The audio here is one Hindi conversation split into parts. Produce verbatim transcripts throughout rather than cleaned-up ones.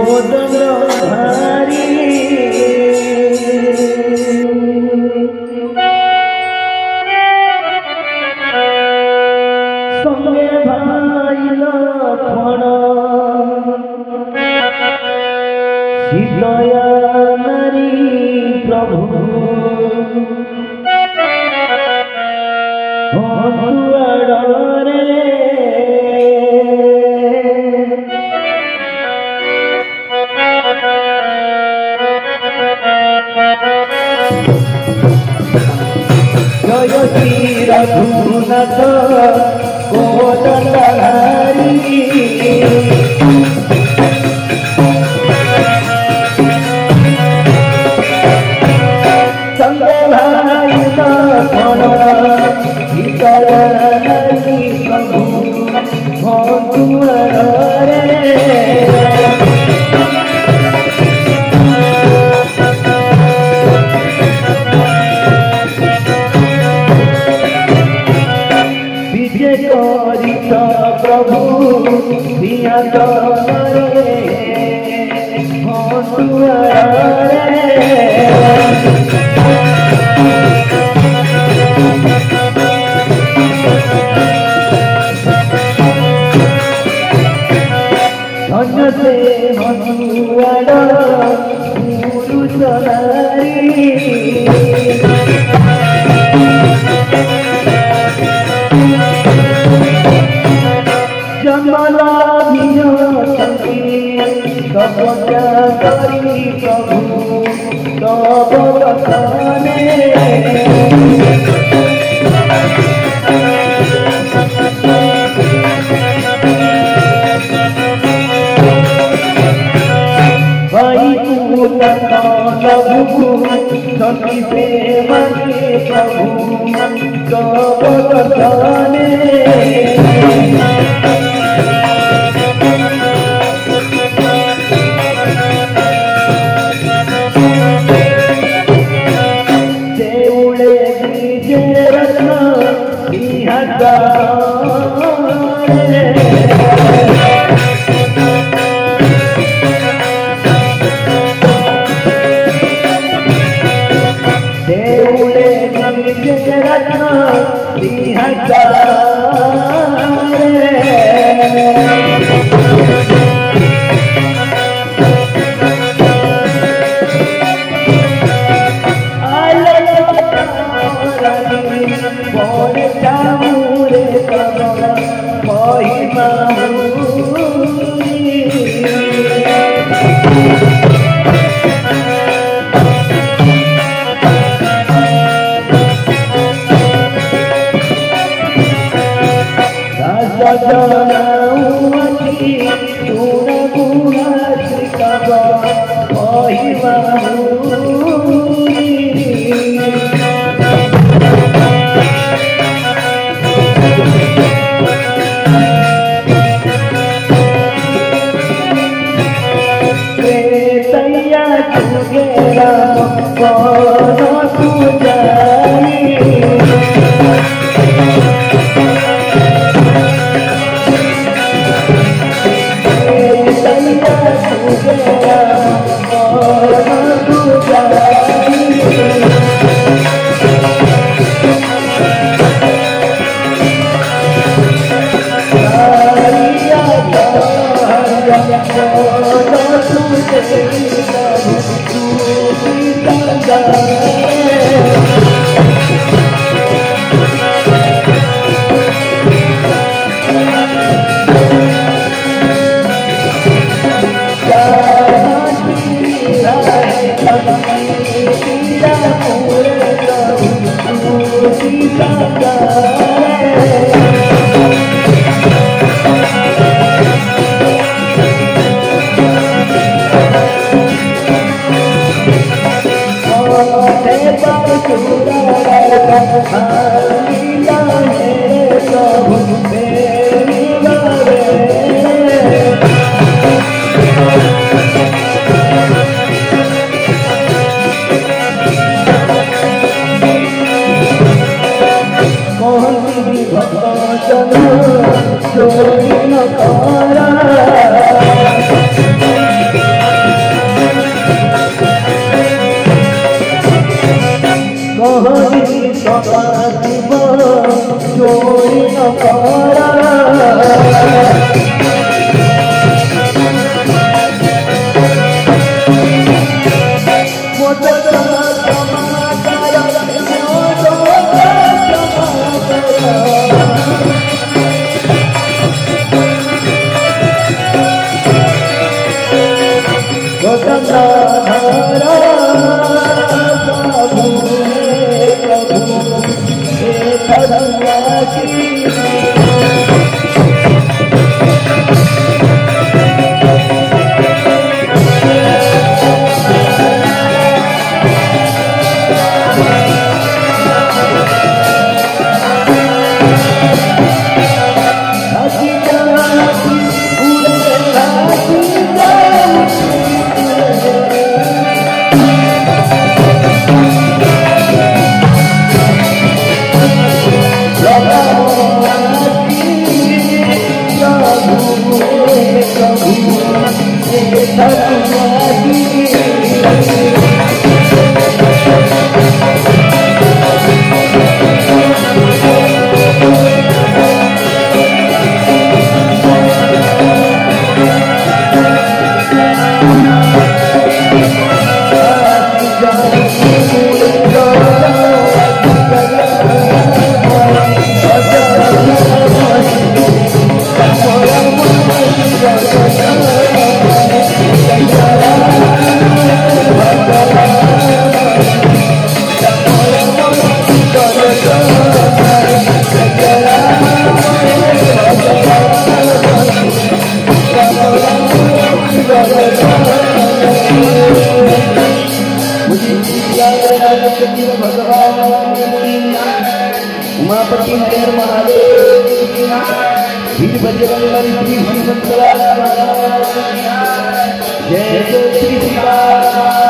रघुनाथ कोदंडधारी संगे भाई लखन शीतल नदी प्रभु हो दुआरे प्रभु दिया रे हो दुआरे धन्य से हनुआड़ गुरु चलारी जमला तपस्या करी प्रभु तब कथने भाई प्रभु सती से मगे प्रभु तब कथने गंगाधरा प्रभु हे प्रभु हे धर्मा की उमापति हरिहर महादेव श्री बजरंग श्री हनुमंत जय जय श्री सीताराम।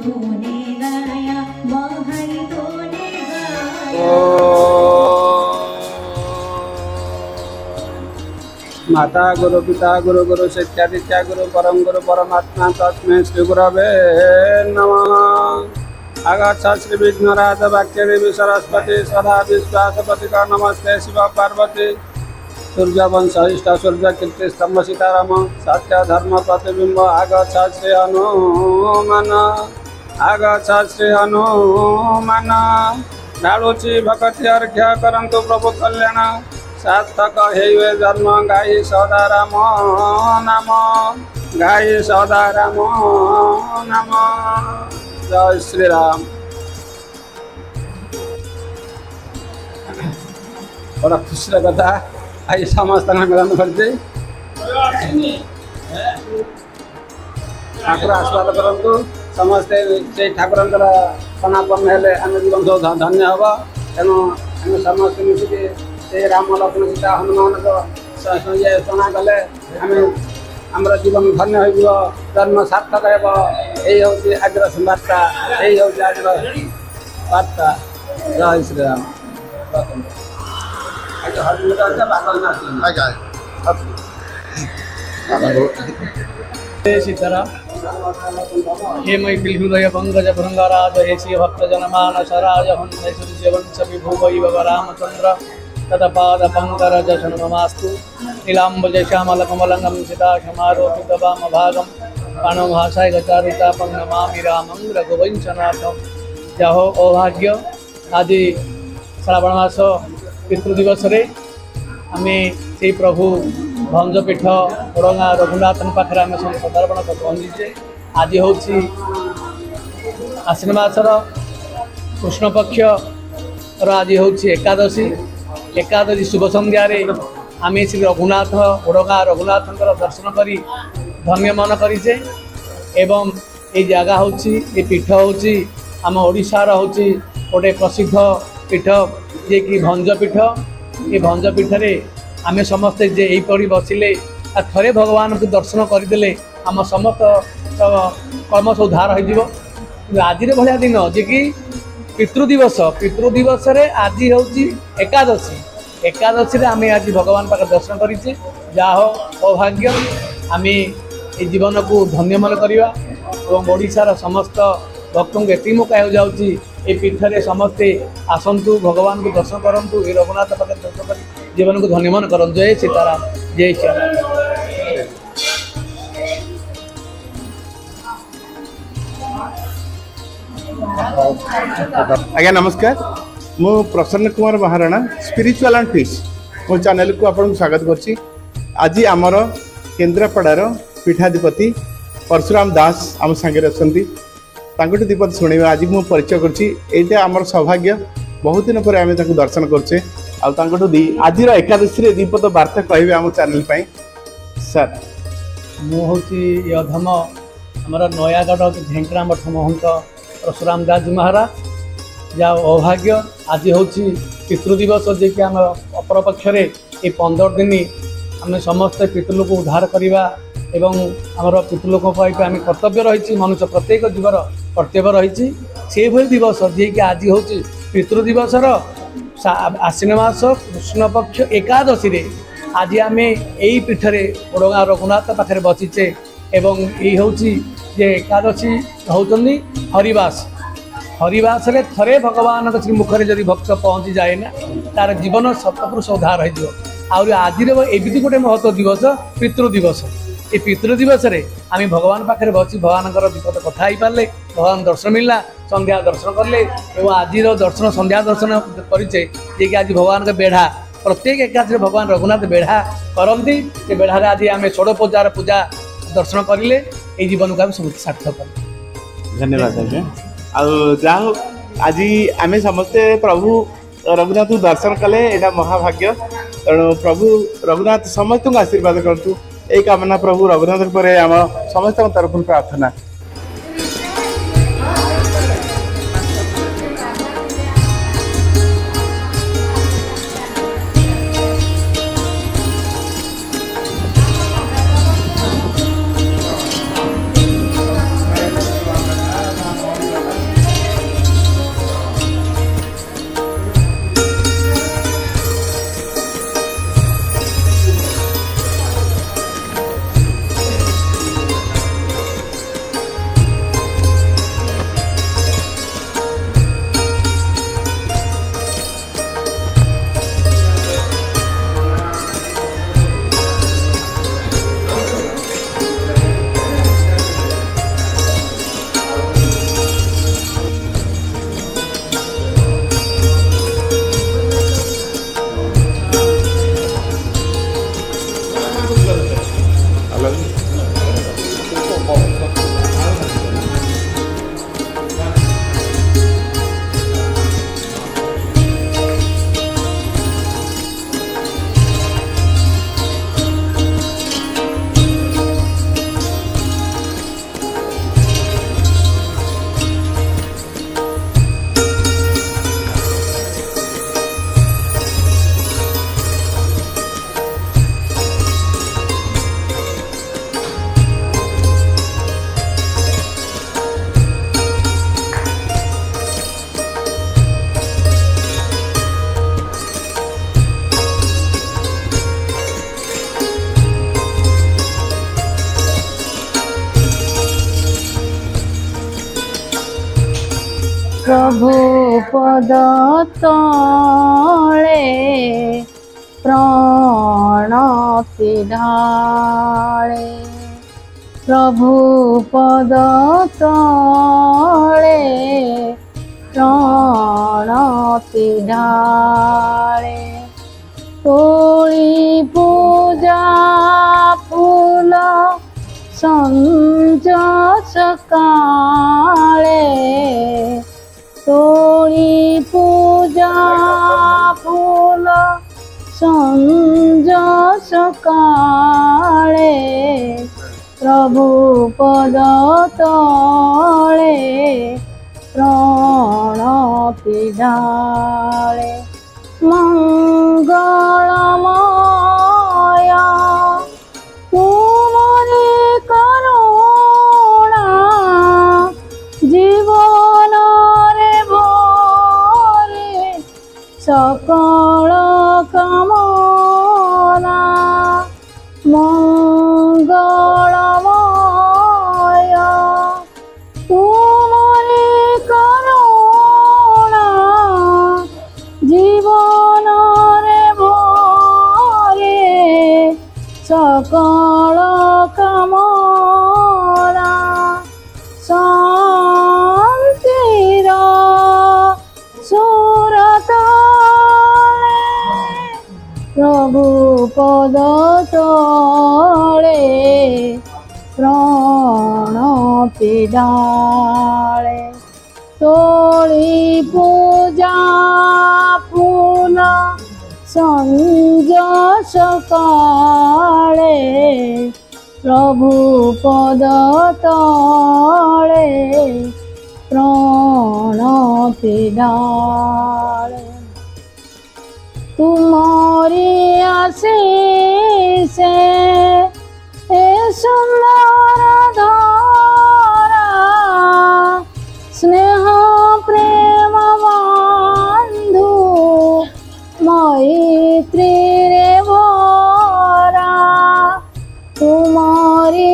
तूने गाया मोहन तूने गाया। माता गुरु पिता गुरु गुरु शिक्षादित्या गुरु परम गुरु परमात्मा तस्मै श्री गुरवे नमः। आगच्छ श्री विघ्नराज वाक्य देवी सरस्वती सदा विश्वासपति का नमस्ते शिव पार्वती। सूर्यवंश इष्ट सूर्य कीर्ति स्तंभ सीताराम सत्य धर्म प्रतिबिंब आगच्छ श्री हनुमान। आगच्छ श्री हनुमान डालुची भक्ति अर्घ्य करंतु प्रभु कल्याण। सार्थक हे जन्म गाई सदा राम नाम गाई सदा राम नाम। जय श्री राम। बड़ा खुशी कथा आज समस्त मिलन करते ठाकुर आशीर्वाद करंतु समस्ते से ठाकुर सनापन हेले आम जीवन सब धन्य हम तेणु आम समस्त मिसिक से राम लक्ष्मण सीता हनुमान ये शोना गले आम आम जीवन धन्य हो जन्म सार्थक यही हूँ आज बार्ता यही हूँ आज बार्ता। जय श्री राम। सीताराम। हे मैथिल हृदय पंकज भृंगराज हे श्री भक्त जनमानस राज हंस विभु वै भव रामचंद्र तत्पाद पंकज शरणमास्तु। नीलांबुज श्यामल कमलंगम सीता समारोपित वाम भागम पाणो भाषाय गचारुतापं नमामि रामं रघुवंशनाथं। जहो औभाग्य आज श्रावण मास पितृदिवस आम से प्रभु भंजपीठ ओरंगा रघुनाथन पाखे आम सब पदार्पण कर पहुँचे। आज हूँ आश्विन मासर कृष्ण पक्ष आज हूँ एकादशी। एकादशी शुभ संध्यार आम श्री रघुनाथ ओरंगा रघुनाथ दर्शन कर धन्य मन करीचे। एवं ये जगह हूँ ये पीठ हूँ आम ओडिशार हूँ गोटे प्रसिद्ध पीठ जे कि भंजपीठ। ये भंजपीठ आम समस्ते जे यहीपरि बसिले थे भगवान को दर्शन करदे आम समस्त कर्म सब उद्धार हो। आज भाया दिन जे कि पितृदिवस पितृदिवस आज हूँ एकादशी। एकादशी आम आज भगवान पाखे दर्शन करीचे। जा हो सौभाग्य आम ये जीवन को धन्य मन करवा और ओडिशार समस्त भक्त को एति मो कह जाऊँगी ये पीठरे समस्ते आसतु भगवान को दर्शन करूँ। ये रघुनाथ पाखे दर्शन कर जीवन को धन्य मन करूँ। जय सीताराम। जय सीताराम। आज्ञा नमस्कार। मु Prasanna Kumar Maharana spiritual and peace मो चैनल को आपको स्वागत करछि। आज आमर केन्द्रापड़ार पीठाधिपति परशुराम दास आम सांगे अच्छी तांकटू दीपद शुणे आज मु परिचय करछि। आमर सौभाग्य बहुत दिन पर आम दर्शन करछे आठू दी आज एकादशी दीपद वार्ता कहे आम चैनल सर। मुझे अधम आमर नयागढ़ झेंकरा मठ महंत परशुराम दास जी महाराज। जा सौभाग्य आज हूँ पितृदिवस जे कि आम अपर पक्षरे ये पंदर दिन आम समस्त पितृलोक उद्धार करवा एवं आमर पितृलोक आम कर्तव्य रही मनुष्य प्रत्येक जीवर कर्तव्य रही से भली दिवस जे कि आज हूँ पितृदिवसर आश्विन मास कृष्ण पक्ष एकादशी रे आज आम यही पीठरे ओडगाँ रघुनाथ पाखे बसीचे। एवं ये हूँ जे एकादशी होती हरिवास। हरिवास रे थरे भगवान श्री मुखरे जदि भक्त पहुँची जाए ना तार जीवन सतपुरुष उद्धार हो। आज एमती गोटे महत्व दिवस पितृदिवस। ये पितृदिवस आम भगवान पाखे बसी भगवान विपद कथा ही पारे भगवान दर्शन मिलला संध्या दर्शन कले और आज दर्शन संध्या दर्शन करें जे कि आज भगवान के बेढ़ा प्रत्येक एकादशी भगवान रघुनाथ बेढ़ा करती से बेढ़ार आज आम षोड़ पूजार पूजा दर्शन करें ये जीवन को आम सब सार्थक कले। धन्यवाद आज्ञा। आउ आज आम समस्ते प्रभु रघुनाथ दर्शन कले यहाँ महाभाग्य। तेणु प्रभु रघुनाथ समस्त को आशीर्वाद करूँ यही कामना प्रभु रघुनाथ पर आम समस्त तरफ प्रार्थना। प्रभु पद तले प्राण ढाळे प्रभु पद तले प्राण ढाळे तोळी पूजा फूल संज सकाळे तोळी पूजा फूल संज सकाळे प्रभु पद तले प्राण ढाळे मंगलमय तुमरे करुणा जीवन रे भरे सकल कामना मंगलमय तुमरे करुणा जीवन रे भरे सकल कामना शांतिर सुरतले प्रभु पद तले प्राण ढाळे तोळी पूजा फूल संज सकाळे प्रभु पद तले प्राण ढाळे तुमरी आशीष ए सुंदर धारा स्नेह प्रेम बंधु मैत्री रे भरा तुमरी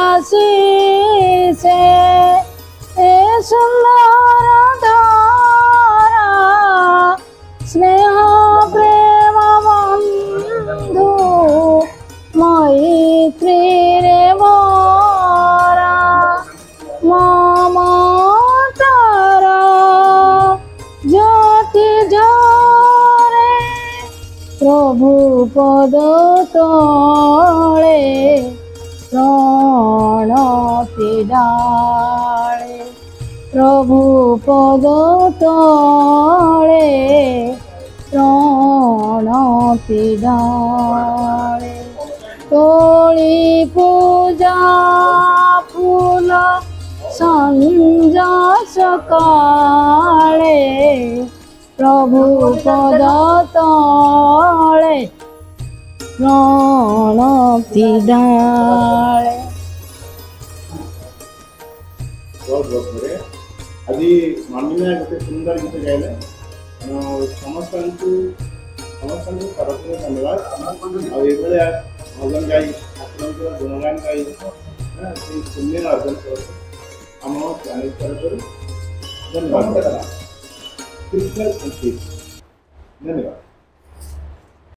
आशीष ए सुंदर धारा स्नेह प्रेम बंधु मैत्री रे भरा ममतार ज्योति झरे प्रभु पद तले प्राण ढाळे प्रभु पद तले प्राण ढाळे तोळी पूजा फूल संज सकाळे प्रभु पद तले प्राण ढाळे बहुत बहुत बड़े आज माननीय गोटे सुंदर गीत गाइले समस्त समस्त तरफ धन्यवाद आगे भजन गाई ठाकुर गुणगान गाई पुण्य अर्जन कर आम चैनल तरफ धन्यवाद धन्यवाद।